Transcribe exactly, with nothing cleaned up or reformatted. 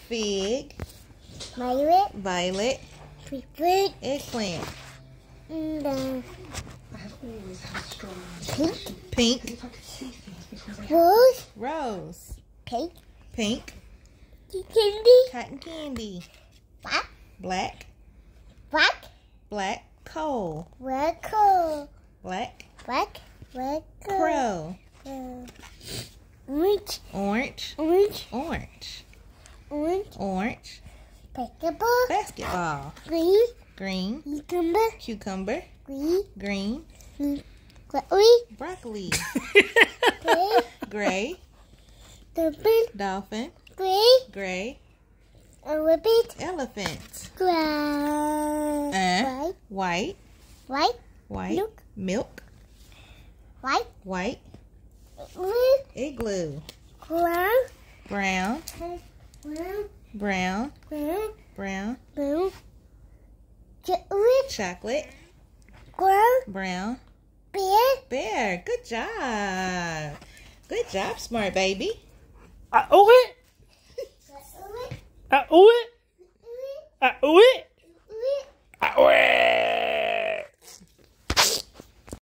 Fig. Violet. Violet. Fruit. Eggplant. And uh, pink. Pink. Rose. Rose. Pink. Pink. Candy. Cotton candy. Black. Black. Black. Black. Coal. Red. Coal. Black. Black. Red. Coal. Crow. Uh, orange. Orange. Orange. Orange. Orange. Orange. Basketball. Basketball. Green. Green. Cucumber. Cucumber. Green. Green. Broccoli. Broccoli. Gray. Gray. Dolphin. Dolphin. Gray. Gray. A rabbit. Elephant. Grass. Uh, White. white. White. White. Milk. Milk. White. White. Blue. Igloo. Brown. Brown. Brown. Brown. Brown. Brown. Blue. Chocolate. Chocolate. Brown. Brown. Bear. Bear. Good job. Good job, smart baby. I owe it. I owe it.